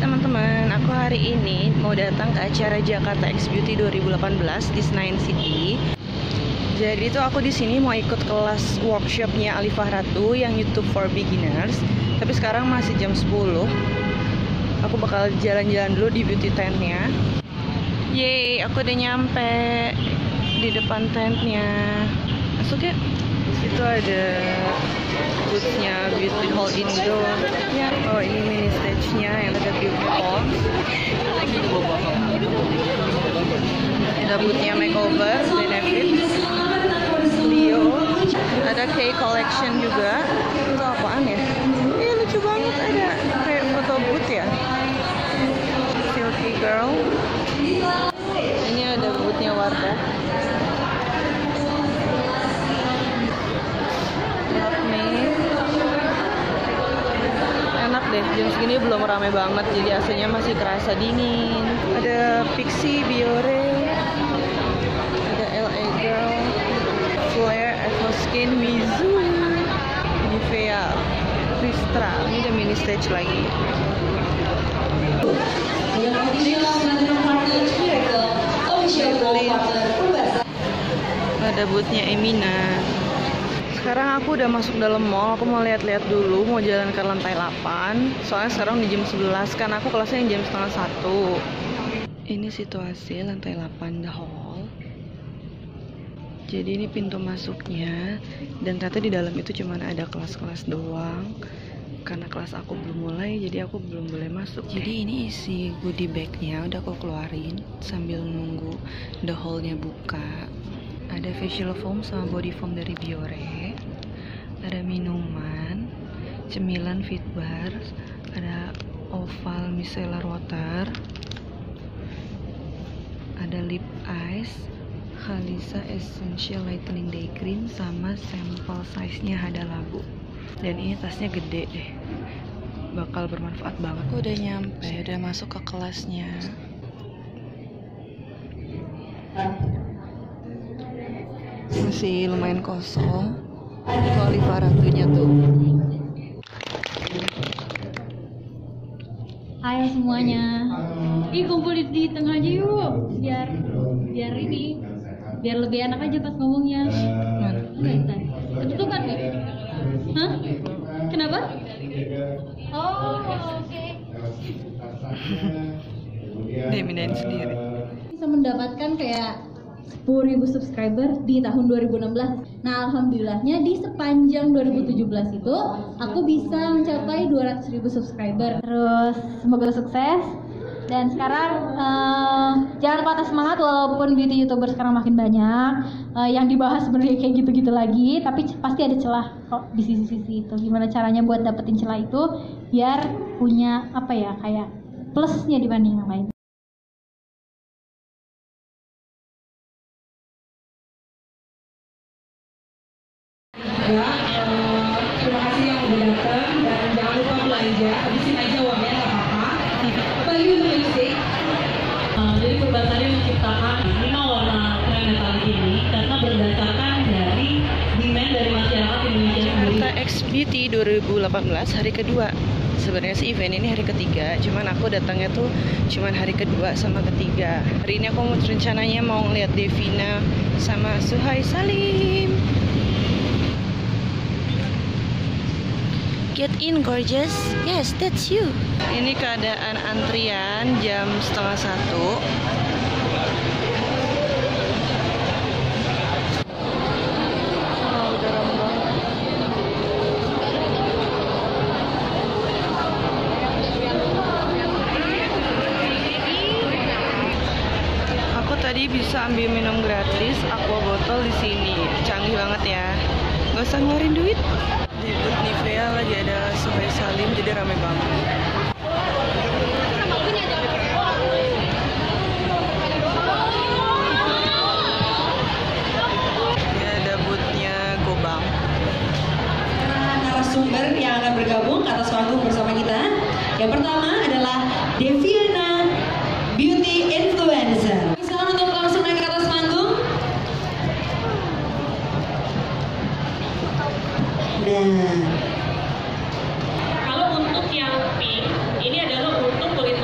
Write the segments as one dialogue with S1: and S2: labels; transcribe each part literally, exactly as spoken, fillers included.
S1: teman-teman, aku hari ini mau datang ke acara Jakarta X Beauty dua ribu delapan belas di Senayan City. Jadi tuh aku di sini mau ikut kelas workshopnya Alifah Ratu yang YouTube for Beginners. Tapi sekarang masih jam sepuluh. Aku bakal jalan-jalan dulu di beauty tentnya. Yeay, aku udah nyampe di depan tentnya. Masuk ya. Itu ada boothnya Beauty Hall Indo. Ya, oh ini mini stage-nya yang ada Beauty Hall. Ada boothnya Makeover, Benefit, Leo. Ada K Collection juga. Itu apaan ya? Ini lucu banget, ada kayak foto booth ya. Silky Girl. Ini ada boothnya Wardah. Enak deh, jam segini belum rame banget, jadi A C-nya masih kerasa dingin. Ada Pixi, Biore, ada L A Girl, Flare, Evoskin, Mizu, Nivea, Ristra. Ini ada mini stage lagi. Ada bootnya Emina. Sekarang aku udah masuk dalam mall, aku mau lihat-lihat dulu, mau jalan ke lantai delapan. Soalnya sekarang di jam sebelas, kan aku kelasnya jam setengah satu. Ini situasi lantai delapan, The Hall. Jadi ini pintu masuknya, dan ternyata di dalam itu cuma ada kelas-kelas doang. Karena kelas aku belum mulai, jadi aku belum boleh masuk. Jadi ini isi goodie bag-nya, udah aku keluarin sambil nunggu The Hall-nya buka. Ada facial foam sama body foam dari Biore. Ada minuman, cemilan Fit Bar, ada oval micellar water, ada lip ice, Khalisa Essential Lightening Day Cream, sama sampel size-nya Hada Labu. Dan ini tasnya gede deh, bakal bermanfaat banget. Aku udah nyampe, udah masuk ke kelasnya. Masih lumayan kosong. Itu Alifah Ratunya tuh.
S2: Hai semuanya. Ih, kumpul di, di tengah aja yuk. Biar biar ini biar lebih enak aja pas ngomongnya.
S1: Mana?
S2: Enggak, ketutupan nggak? Hah? Kenapa? Oh, oke. Okay.
S1: Dia mindahin sendiri.
S2: Bisa mendapatkan kayak sepuluh ribu subscriber di tahun dua ribu enam belas. Nah, alhamdulillahnya di sepanjang dua ribu tujuh belas itu aku bisa mencapai dua ratus ribu subscriber. Terus semoga sukses. Dan sekarang uh, jangan patah semangat walaupun beauty youtuber sekarang makin banyak. Uh, yang dibahas sebenarnya kayak gitu-gitu lagi, tapi pasti ada celah kok di sisi-sisi itu. Gimana caranya buat dapetin celah itu biar punya apa ya, kayak plusnya dibanding yang lain.
S3: Ya, uh, terima kasih yang udah datang dan jangan lupa belanja, habisin aja uangnya nggak apa-apa. Value music.
S4: Uh, jadi perbatannya menciptakan lima warna krem metalik ini karena berdasarkan dari demand dari masyarakat Indonesia sendiri.
S1: Jakarta X Beauty dua ribu delapan belas hari kedua. Sebenarnya sih event ini hari ketiga, cuman aku datangnya tuh cuman hari kedua sama ketiga. Hari ini aku mau rencananya mau ngeliat Devina sama Suhai Salim. Get in gorgeous, yes that's you. Ini keadaan antrian jam setengah satu. Oh, udah ramai banget. Aku tadi bisa ambil minum gratis, aqua botol di sini, canggih banget ya. Gak usah ngeluarin duit. Di booth Nivea lagi ada Suhai Salim, jadi rame banget. Ini ada boothnya Gobang.
S3: Narasumber yang akan bergabung ke atas panggung bersama kita. Yang pertama adalah Devina Beauty Influencer. Sekarang untuk langsung naik ke atas panggung. Nah,
S4: Kalau untuk yang pink, ini adalah untuk kulit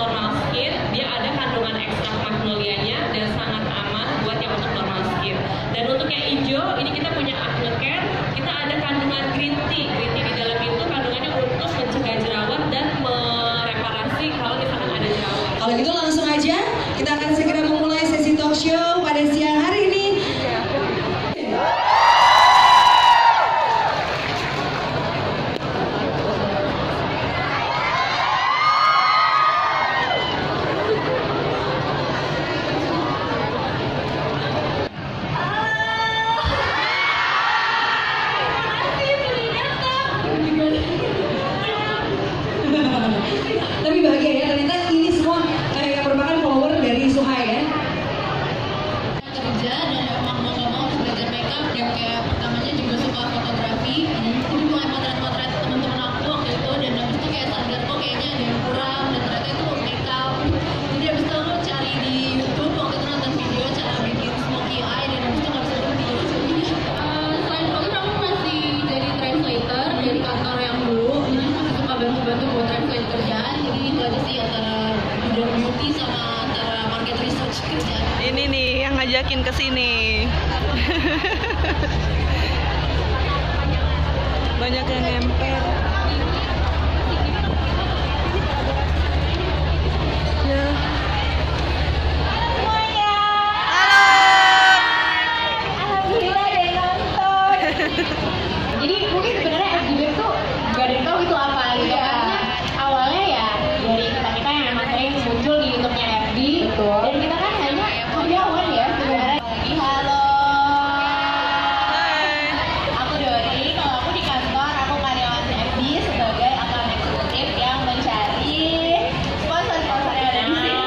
S3: Tapi bahagia ya, ternyata ini semua kayak merupakan follower dari Suhai ya.
S5: Kerja dan emang mau nggak mau harus belajar makeup dan kayak pertamanya juga suka fotografi, jadi mulai potret-potret teman-teman aku waktu itu, dan habis itu kayak sadar kok kayaknya ada yang kurang dan ternyata itu makeup. Jadi habis itu aku cari di YouTube, waktu itu nonton video cara bikin smoky eye dan habis itu nggak bisa berhenti. Uh, selain foto aku masih jadi translator dari kantor yang dulu, jadi masih suka bantu-bantu buat translate kerjaan. Jadi itu aja sih antara bidang beauty sama antara market research kerjaan.
S1: Ini nih yang ngajakin ke sini. Banyak yang nempel. Ya.
S2: Semuanya.
S1: Halo.
S2: Alhamdulillah ada yang nonton. Jadi mungkin sebenarnya F G B tuh gak ada yang tahu itu apa gitu ya. Karena awalnya ya dari kita-kita yang emang sering muncul di YouTube-nya F B. Betul. Dan kita kan hanya karyawan ya sebenarnya. Lagi halo.
S1: Hai.
S2: Aku Dori, kalau aku di kantor aku karyawan F B sebagai account eksekutif yang mencari sponsor-sponsor yang ada di sini.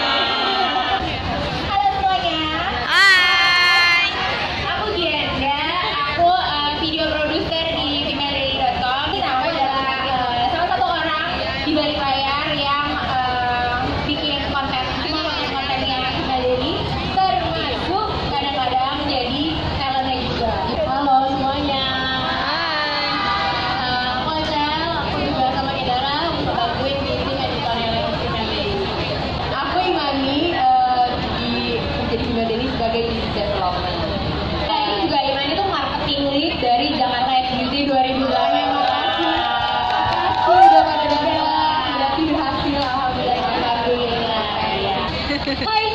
S2: Halo semuanya.
S1: Hai.
S2: Aku Gianda, aku uh, video producer di female daily dot com. Aku adalah uh, salah satu orang di balik layar yang uh, bikin konten kontennya Female Daily, termasuk kadang-kadang menjadi talentnya juga. Halo semuanya. Uh, aku Acel, aku juga sama Idara untuk bantuin di tim editorial Female Daily. Aku Imani uh, di menjadi Female Daily sebagai business development. Nah, ini juga Imani tuh marketing lead dari Jakarta X Beauty dua ribu delapan. Terima kasih. Makasih udah pada datang. Berarti berhasil, alhamdulillah. Alhamdulillah. Hai